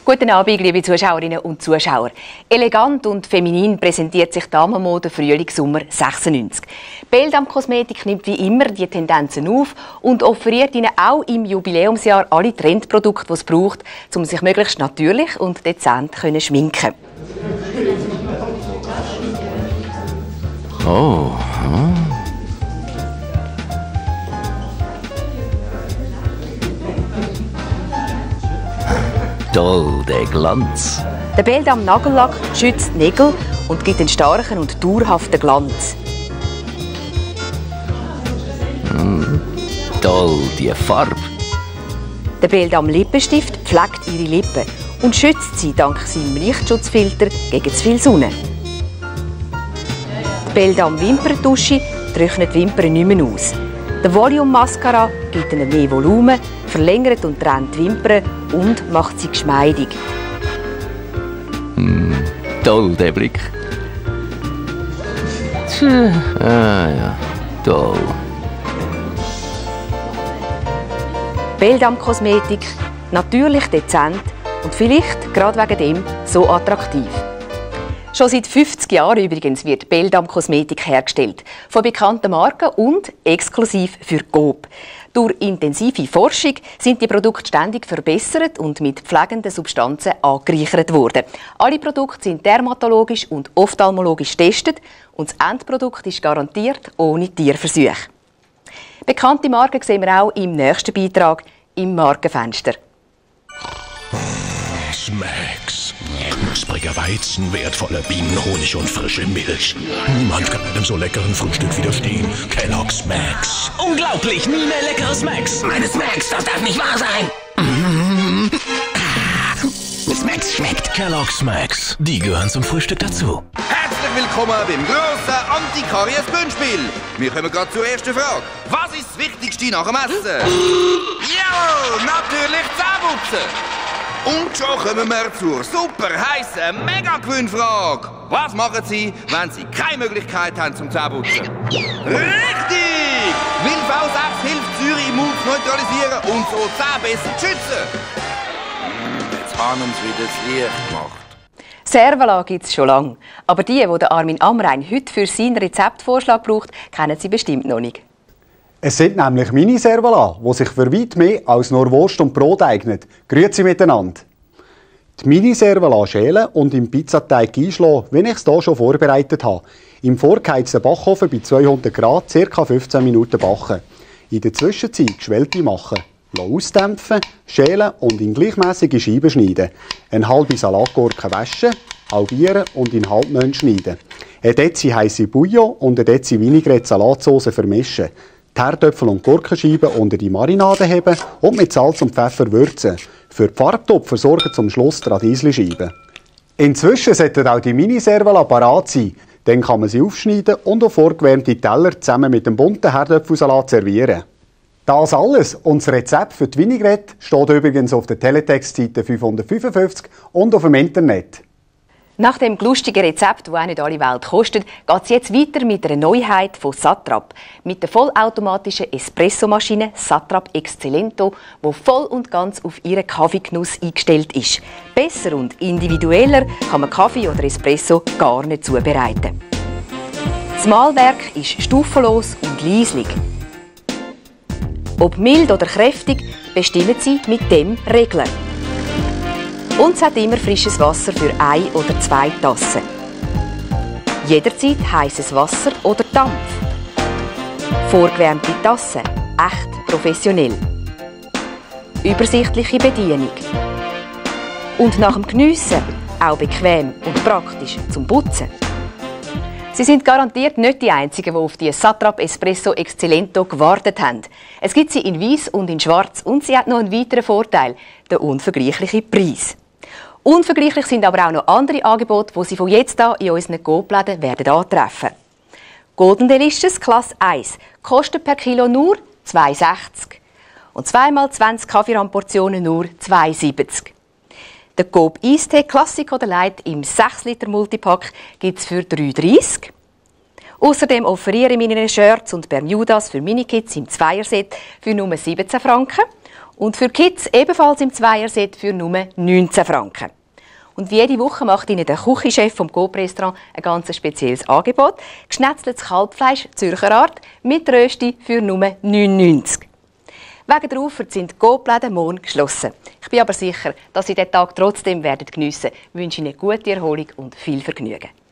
Guten Abend, liebe Zuschauerinnen und Zuschauer. Elegant und feminin präsentiert sich Damenmode Frühling-Sommer 96. Beldam Kosmetik nimmt wie immer die Tendenzen auf und offeriert Ihnen auch im Jubiläumsjahr alle Trendprodukte, die es braucht, um sich möglichst natürlich und dezent zu schminken. Oh. Toll, der Glanz. Der Beldam Nagellack schützt die Nägel und gibt einen starken und dauerhaften Glanz. Toll, die Farbe. Der Beldam Lippenstift pflegt Ihre Lippen und schützt sie dank seinem Lichtschutzfilter gegen zu viel Sonne. Die Beldam Wimperntusche trocknet die Wimpern nicht mehr aus. Der Volume Mascara gibt ihnen mehr Volumen, verlängert und trennt die Wimpern und macht sie geschmeidig. Toll, der Blick. Ja, toll. Beldam Kosmetik, natürlich dezent und vielleicht gerade wegen dem so attraktiv. Schon seit 50 Jahren übrigens wird Beldam Kosmetik hergestellt. Von bekannten Marken und exklusiv für Coop. Durch intensive Forschung sind die Produkte ständig verbessert und mit pflegenden Substanzen angereichert worden. Alle Produkte sind dermatologisch und ophthalmologisch getestet und das Endprodukt ist garantiert ohne Tierversuche. Bekannte Marken sehen wir auch im nächsten Beitrag im Markenfenster. Smacks. Knuspriger Weizen, wertvolle Bienen, Honig und frische Milch. Niemand kann einem so leckeren Frühstück widerstehen. Kellogg's Smacks. Unglaublich, nie mehr leckere Smacks. Meine Smacks, das darf nicht wahr sein. Smacks schmeckt. Kellogg's Smacks, die gehören zum Frühstück dazu. Herzlich willkommen beim grossen Antikaries-Gewinnspiel. Wir kommen gerade zur ersten Frage. Was ist das Wichtigste nach dem Essen? Jawohl, natürlich Zähneputzen. Und schon kommen wir zur super heissen Mega-Gewinnfrage. Was machen Sie, wenn Sie keine Möglichkeit haben zum Zähneputzen? Richtig! Weil V6 hilft, Säure im Mund zu neutralisieren und so Zähne besser zu schützen. Jetzt haben wir uns wieder das Licht gemacht. Servala gibt es schon lange. Aber die Armin Amrein heute für seinen Rezeptvorschlag braucht, kennen Sie bestimmt noch nicht. Es sind nämlich Mini-Servala, die sich für weit mehr als nur Wurst und Brot eignen. Grüezi miteinander. Die Mini-Servala schälen und im Pizzateig einschlagen, wie ich es hier schon vorbereitet habe. Im vorgeheizten Backofen bei 200 Grad ca. 15 Minuten backen. In der Zwischenzeit Geschwellte machen. Ausdämpfen, schälen und in gleichmäßige Scheiben schneiden. Eine halbe Salatgurke waschen, halbieren und in Halbmönch schneiden. Eine Dezi heisse Bouillon und eine Dezi Vinaigrette-Salatsauce vermischen. Die Herdöpfel und Gurkenscheiben unter die Marinade heben und mit Salz und Pfeffer würzen. Für die Farbtopfer sorgen zum Schluss die Radieslischeiben. Inzwischen sollten auch die Mini-Servala parat sein. Dann kann man sie aufschneiden und auf vorgewärmte Teller zusammen mit dem bunten Herdöpfelsalat servieren. Das alles und das Rezept für die Vinaigrette steht übrigens auf der Teletext-Seite 555 und auf dem Internet. Nach dem lustigen Rezept, das auch nicht alle Welt kostet, geht es jetzt weiter mit einer Neuheit von Satrap. Mit der vollautomatischen Espressomaschine Satrap Excellento, die voll und ganz auf ihren Kaffeegenuss eingestellt ist. Besser und individueller kann man Kaffee oder Espresso gar nicht zubereiten. Das Mahlwerk ist stufenlos und leislich. Ob mild oder kräftig, bestimmen Sie mit dem Regler. Und es hat immer frisches Wasser für 1 oder 2 Tassen. Jederzeit heißes Wasser oder Dampf. Vorgewärmte Tassen, echt professionell. Übersichtliche Bedienung. Und nach dem Geniessen auch bequem und praktisch zum Putzen. Sie sind garantiert nicht die Einzigen, die auf die Satrap Espresso Excellento gewartet haben. Es gibt sie in Weiß und in Schwarz und sie hat noch einen weiteren Vorteil, den unvergleichlichen Preis. Unvergleichlich sind aber auch noch andere Angebote, die Sie von jetzt an in unseren Coop-Läden werden antreffen. Golden Delicious Klasse 1 kostet per Kilo nur 2,60 und 2x20 Kaffeerandportionen nur 2,70. Der Coop Eistee Classic oder Light im 6 Liter Multipack gibt es für 3,30. Außerdem offeriere ich meine Shirts und Bermudas für Minikids im Zweierset für nur 17 Franken. Und für Kids ebenfalls im Zweierset für nur 19 Franken. Und wie jede Woche macht Ihnen der Küchenchef vom Coop-Restaurant ein ganz spezielles Angebot. Geschnetzeltes Kalbfleisch Zürcher Art mit Rösti für nur 9,90 €. Wegen der Auffahrt sind die Coop-Läden morgen geschlossen. Ich bin aber sicher, dass Sie den Tag trotzdem geniessen werden. Ich wünsche Ihnen gute Erholung und viel Vergnügen.